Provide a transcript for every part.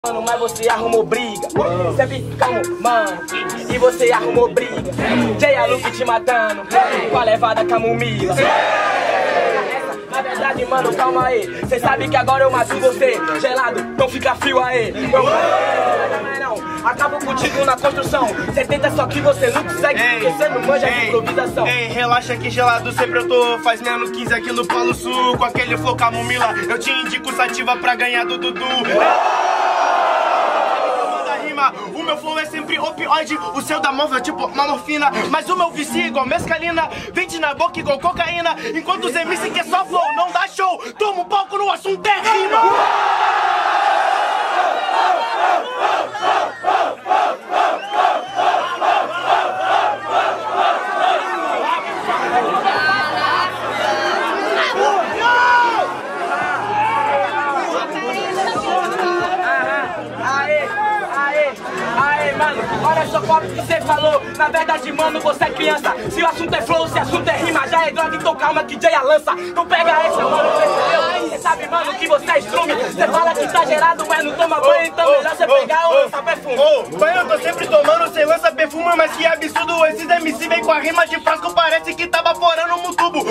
Mano, mas você arrumou briga. Sempre calmo, mano. E você arrumou briga. Jay Luke te matando com a levada camomila. Na verdade, mano, calma aí. Cê sabe que agora eu mato você. Gelado, não fica frio aí. Não, acabo contigo na construção. Cê tenta, só que você não consegue. Porque cê não manja de improvisação. Ei, relaxa que gelado sempre eu tô. Faz menos 15 aqui no Polo Sul. Com aquele flow camomila, eu te indico sativa pra ganhar do Dudu. O meu flow é sempre opioide, o seu da móvel é tipo uma morfina. Mas o meu vicia igual mescalina, vende na boca igual cocaína. Enquanto os MC que é só flow, não dá show. Toma um palco no assunto é rima. Olha só qual que você falou. Na verdade, mano, você é criança. Se o assunto é flow, se o assunto é rima, já é droga, então calma que Jay lança. Então pega essa, mano, percebeu? Você sabe, mano, que você é estrume. Você fala que tá gerado, mas não toma banho. Então melhor você pegar ou lançar perfume. Banho eu tô sempre tomando, você lança perfume. Mas que absurdo, esses MC vem com a rima de frasco. Parece que tá vaporando um tubo.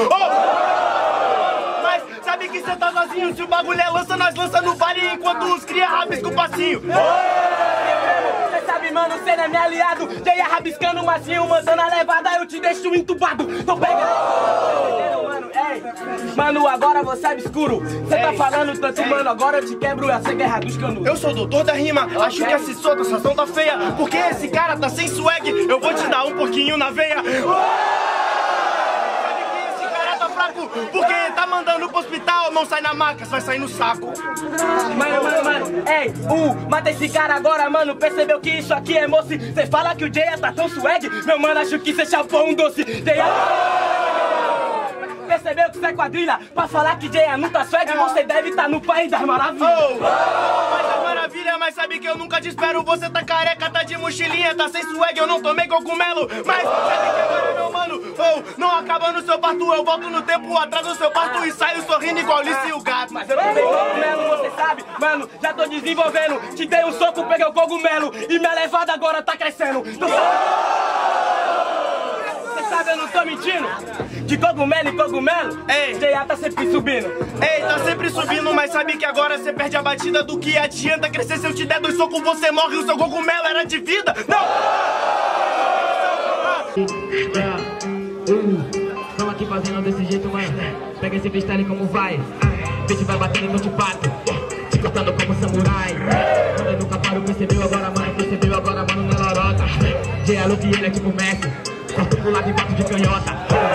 Mas sabe que cê tá sozinho. Se o bagulho é lança, nós lança no vale. Enquanto os cria rabisca o passinho. Sabe, mano, cê não é meu aliado. Jay rabiscando o macinho, mandando a levada, eu te deixo entubado. Então pega aí, mano, ei. Mano, agora você é obscuro. Cê tá falando tanto, mano, agora eu te quebro. Eu sei que é rabiscando. Eu sou o doutor da rima, acho que essa sua sensação tá feia. Porque esse cara tá sem swag, eu vou te dar um pouquinho na veia. Porque tá mandando pro hospital, não sai na maca, vai sair no saco. Mano, ei, mata esse cara agora, mano. Percebeu que isso aqui é moço? Cê fala que o Jay tá tão swag, meu mano, acho que cê chapou um doce. Percebeu que cê é quadrilha? Pra falar que Jay não tá swag, você deve tá no país das maravilhas. Mas é maravilha, mas sabe que eu nunca te espero. Você tá careca, tá de mochilinha, tá sem swag, eu não tomei cogumelo. Mas sabe que agora, meu mano, não acaba no seu parto. Eu volto no tempo atrás do seu parto e saio sorrindo igual Alice e o gato. Mas eu não tomei cogumelo, você sabe, mano, já tô desenvolvendo. Te dei um soco, peguei o cogumelo e minha levada agora tá crescendo. Você sabe, eu não tô mentindo. De cogumelo em cogumelo, Jay tá sempre subindo. Ei, tá sempre subindo, mas sabe que agora você perde a batida. Do que adianta crescer se eu te der 2 socos, você morre. O seu cogumelo era de vida. Não! Tamo aqui fazendo desse jeito, mano. Pega esse freestyle como vai. Bitch vai batendo no te bato, te cortando como samurai. Quando eu nunca paro, percebeu agora, mano, na lorota. Jay Luke, ele é tipo Messi. Corto pro lado e bato de canhota.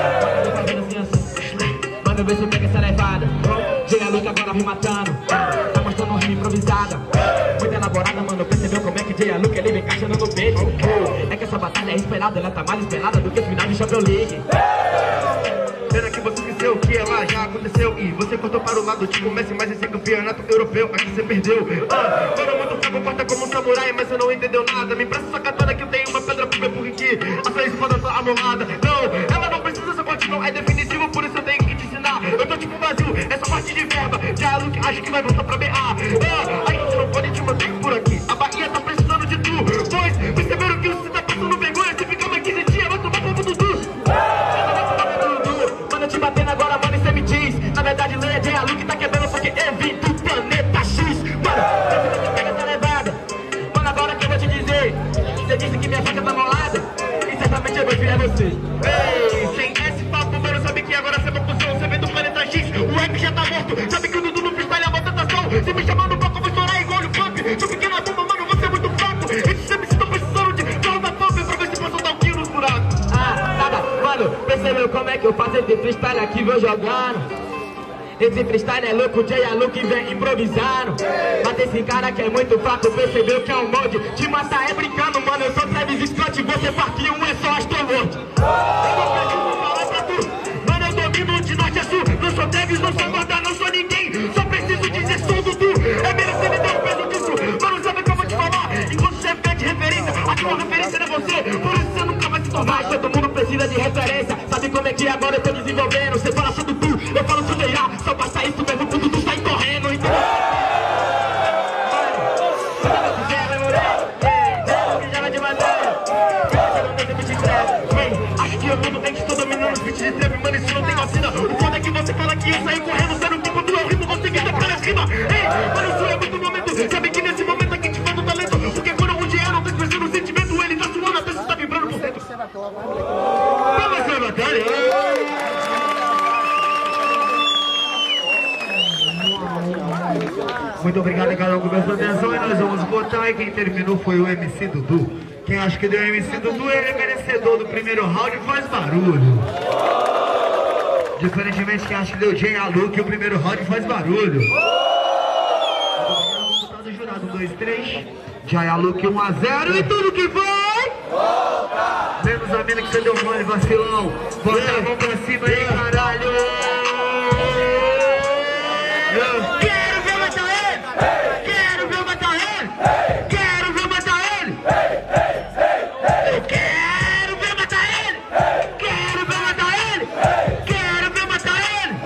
Mano, vê se pega essa levada. Jay Luke agora vem matando. Tá mostrando um rima improvisada. Muito elaborada, mano. Percebeu como é que Jay Luke ele vem encaixando no peito. É que essa batalha é esperada, ela tá mais esperada do que o final de Champions League. Pena que você esqueceu o que ela já aconteceu. E você cortou para o lado tipo Messi, mas esse campeonato europeu aqui você perdeu. Mano, muito fraco, porta como um samurai, mas você não entendeu nada. Me empresta sua katana que eu tenho uma pedra pro meu porriqui. A sua espada tá amolada. Não, ela não precisa, sua parte não é definitivo, por isso eu tenho que te ensinar. Eu tô tipo vazio, essa parte de verba. Já Luke acho que vai voltar pra BA. A gente não pode te manter por aqui. A Bahia tá precisando de tu. Pois, perceberam que você tá passando vergonha. Se ficar mais 15 dias, vai tomar fogo do Dudu. Mano, te batendo agora, mano, isso é me diz. Na verdade, não é Jay Luke tá quebrando porque é vim do planeta X. Mano, você pega essa levada. Mano, agora que eu vou te dizer. Você disse que minha faca tá molada. E certamente eu vou virar você. Ei, sem esse papo, mano, sabe que agora você é uma função. Você vem do planeta X, o rap já tá morto. Sabe que o Dudu no freestyle é uma tentação. Se me chamar no palco, eu vou estourar igual o pump. Sou pequena bomba, mano, você é muito fraco. Esses MCs estão precisando de carro da fome pra ver se posso dar um tiro nos buracos. Nada, mano, percebeu como é que eu faço esse freestyle aqui, vou jogando. Esse freestyle é louco, Jay Luke vem improvisando. Mata esse cara que é muito fraco, percebeu que é um molde. Te matar é brincando, mano, eu sou Travis Scott. Você parte um é só Astrolord. Eu não preciso falar pra tu, mano, eu domino de norte a sul. Não sou Travis, não sou Gorda, não sou ninguém. Só preciso dizer sou Dudu. É melhor você me dar um peso disso. Mano, sabe o que eu vou te falar? Enquanto você pede referência, aqui uma referência não é você. Por isso você nunca vai se tornar. Mas todo mundo precisa de referência. Sabe como é que agora eu tô desenvolvendo? Você fala só Dudu, eu falo só Jay. Só basta isso mesmo quando tu sai correndo, entendeu? Presta atenção e nós vamos votar. E quem terminou foi o MC Dudu. Quem acha que deu o MC Dudu, ele é merecedor do primeiro round, faz barulho. Diferentemente, quem acha que deu o Jay Aluk, o primeiro round faz barulho. Resultado do jurado: 2, 3. Jay Aluk 1-0 e tudo que foi. Menos a mina que você deu mole, vacilão. Bota a mão pra cima aí, caralho. Quero ver matar ele! Quero ver matar ele! Quero ver matar ele! Eu quero ver matar ele! Quero ver matar ele! Quero ver matar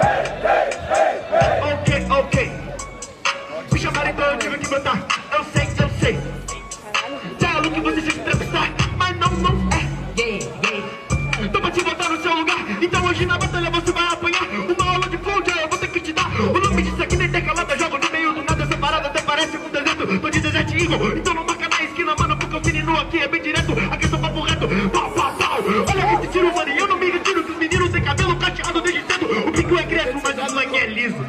ele! Ok. Me chamaram então, eu tive que botar. Eu sei. Já é o que você se entrevistar, mas não é. Tô pra te botar no seu lugar. Então hoje na batalha você vai apanhar. Uma aula de fonte eu vou ter que te dar. O nome disso aqui nem decalada. Jogo no meio do nada, essa parada até parece um deserto. Tô de Desert Eagle, então não marca na esquina, mano. Porque o menino aqui é bem direto. Aqui é só papo reto. Pau. Olha esse tiro, mano. E eu não me retiro que os meninos têm cabelo cacheado desde cedo. O pico é crespo, mas o sangue é liso.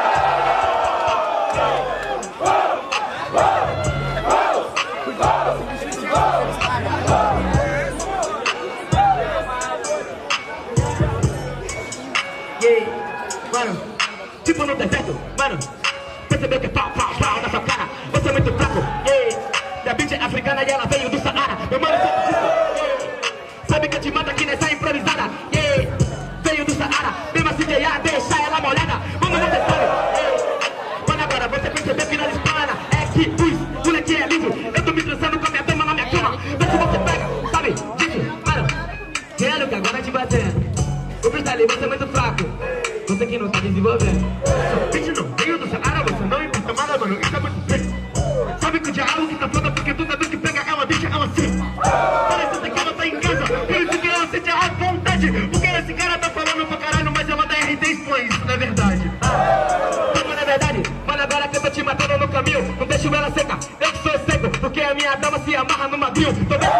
Mano, tipo no deserto, mano. Percebeu que é pau na sua cara. Você é muito fraco, Minha bitch é africana e ela veio do Saara. Meu mano, sabe que eu te mato aqui nessa improvisada, Veio do Saara, mesmo assim deixa ela molhada. Mano, você sabe, Mano, agora você percebeu que na hispana é que os moleque é liso. Eu tô me transando com a minha dama na minha cama. Vê se você pega, sabe disso, mano. Quero que agora te bater. O freestyle, você é muito fraco. Você que não tá desenvolvendo. Bitch não veio do Saara, você não importa nada, mano. Isso é muito bem. Sabe que o diálogo que tá foda porque toda vez que pega ela, deixa ela assim. Parece que ela tá em casa, por isso que ela sente a vontade. Porque esse cara tá falando pra caralho, mas ela da RT expõe, isso não é verdade. Não é verdade, mano, agora que eu tô te matando no caminho, não deixo ela seca, eu que sou seco, porque a minha dama se amarra no madril.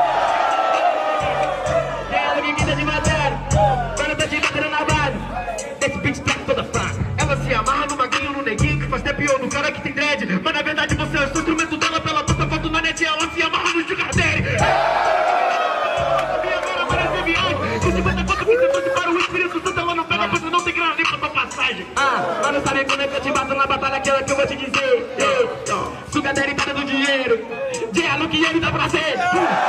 Ela me mina de madeira, mano, eu tô te batendo na base. Esse beat tá toda fraca. Ela se amarra no maguinho, no neguinho, que faz até pior no cara que tem dread. Mas na verdade você é o instrumento dela, pela bota foto na net, ela se amarra no sugar daddy. E agora parece viagem. Se 50 fotos que você fosse para o Espírito Santo, ela não pega, você não tem grana nem pra tua passagem. Mas não sabe quando é que eu te bato na batalha, aquela que eu vou te dizer. Sugar daddy tá dando dinheiro. Jay Aluk e ele dá prazer.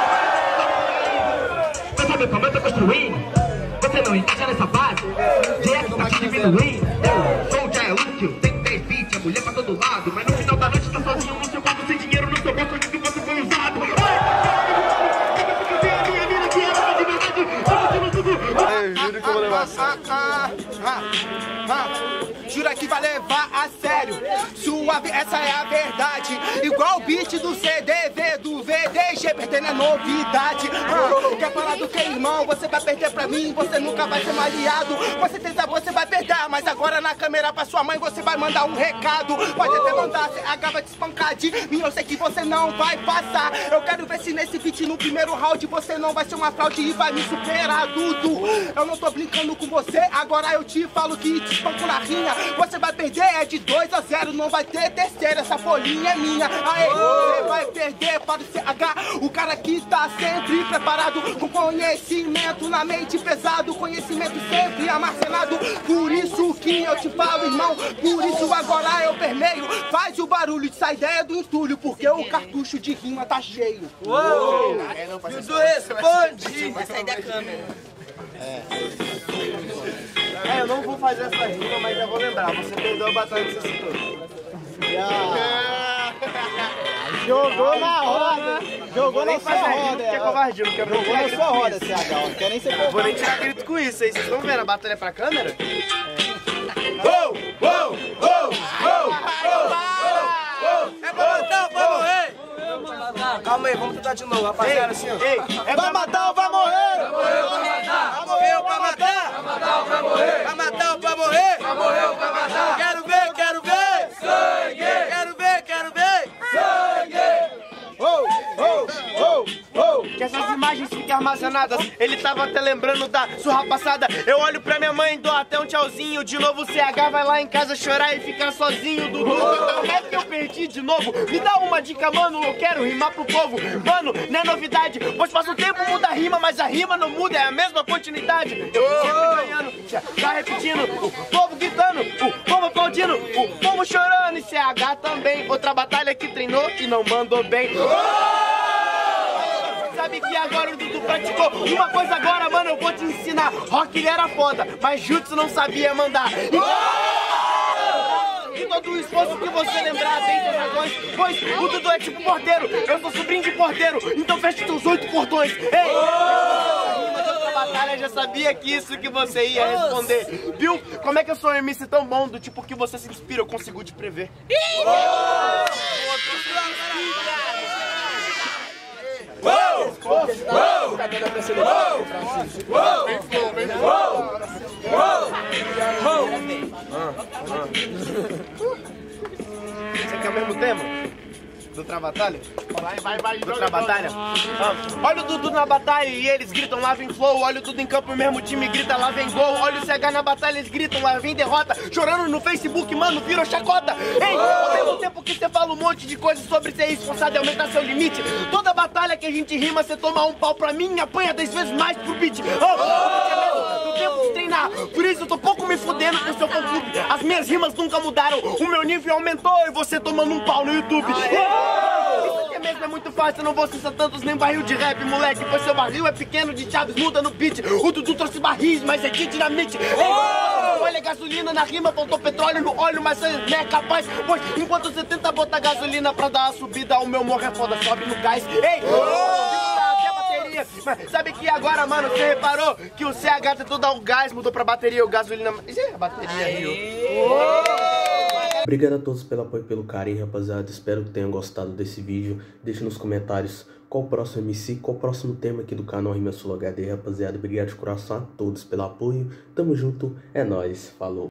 Mas sabe como eu tô construindo? Você não encaixa nessa base, JF tá te diminuindo. Eu sou o Jay Aluk, eu tenho 10 beats, a mulher pra todo lado. Mas no final da noite tá sozinho no seu quarto, sem dinheiro no seu bolso, onde que você foi usado. Eu juro que eu vou levar a sério. Jura que vai levar a sério. Suave, essa é a verdade. Igual o beat do CDV, do VDG, perdendo é novidade. Quer falar do que, irmão? Você vai perder pra mim, você nunca vai ser um aliado. Com certeza você vai perder, mas agora na câmera pra sua mãe você vai mandar um recado. Pode até mandar, você acaba de espancar de mim, eu sei que você não vai passar. Eu quero ver se nesse beat no primeiro round você não vai ser uma fraude e vai me superar, Dudu. Eu não tô brincando com você, agora eu te falo que te espanco na rinha. Você vai perder, é de 2-0, não vai ter terceira, essa folhinha é minha. Aê, você vai perder para o CH, o cara que tá sempre preparado, com conhecimento na mente pesado, conhecimento sempre armazenado. Por isso que eu te falo, irmão, por isso agora eu permeio. Faz o barulho de sair ideia do entulho, porque o cartucho de rima tá cheio. Uou! Dudu responde! Vai sair da câmera. Eu não vou fazer essa rima, mas já vou lembrar. Você perdeu a batalha que você citou. Jogou na roda. Jogou na sua roda. Que é covardia, não quero Jogou na sua roda, CH. Não quer nem ser covarde. Vou nem tirar grito com isso aí. Vocês estão vendo a batalha pra câmera? É pra matar ou pra morrer? Calma aí, vamos tentar de novo, rapaziada, assim, ó. É pra matar ou pra morrer? Vai morrer ou pra matar? Vai morrer ou pra matar? Vai matar ou pra morrer? Vai matar ou pra morrer? Vai morrer ou pra matar? Quero ver, quero ver! Sangue! Quero ver, quero ver! Sangue! Quer imagens fiquem armazenadas. Ele tava até lembrando da surra passada. Eu olho pra minha mãe, dou até um tchauzinho. De novo o CH vai lá em casa chorar e ficar sozinho. Dudu, como é que eu perdi de novo? Me dá uma dica, mano, eu quero rimar pro povo. Mano, não é novidade, pois passa o tempo, muda a rima, mas a rima não muda, é a mesma continuidade. Eu sempre ganhando, tá repetindo, o povo gritando, o povo aplaudindo, o povo chorando. E CH também, outra batalha que treinou e não mandou bem. Sabe que agora o Dudu praticou uma coisa agora, mano, eu vou te ensinar. Rock ele era foda, mas Jutsu não sabia mandar. E todo o esforço que você lembrar tem seus razões, pois o Dudu é tipo porteiro, eu sou sobrinho de porteiro, então feche seus 8 portões. Ei, rima de outra batalha, já sabia que isso que você ia responder. Viu? Como é que eu sou um MC tão bom, do tipo que você se inspira, eu consigo te prever. Você quer o mesmo tema? Do Travatalha? Vai. Do Travatalha? Olha o Dudu na batalha e eles gritam lá vem flow. Olha o Dudu em campo, o mesmo time grita lá vem gol. Olha o CH na batalha, eles gritam lá vem derrota. Chorando no Facebook, mano, virou chacota. Ei, ao mesmo tempo que você fala um monte de coisas sobre ser esforçado e aumentar seu limite, toda batalha que a gente rima, você toma um pau pra mim e apanha 10 vezes mais pro beat. Do tempo de treinar, por isso eu tô pouco me fudendo com seu fã-clube. As minhas rimas nunca mudaram, o meu nível aumentou e você tomando um pau no YouTube. Isso aqui mesmo é muito fácil, eu não vou acessar tantos nem barril de rap, moleque. Pois seu barril é pequeno, de Chaves muda no beat. O Dudu trouxe barris, mas é de dinamite. Olha gasolina na rima, faltou petróleo no óleo, mas você não é capaz. Pois enquanto você tenta botar gasolina pra dar a subida, o meu morro é foda, sobe no gás. Ei, mas sabe que agora, mano, você reparou que o CH tentou dar um gás, mudou pra bateria, o gasolina... Isso é a bateria, Rio. Obrigado a todos pelo apoio e pelo carinho, rapaziada. Espero que tenham gostado desse vídeo. Deixe nos comentários qual o próximo MC, qual o próximo tema aqui do canal Rima Sul HD, rapaziada. Obrigado de coração a todos pelo apoio. Tamo junto, é nóis, falou.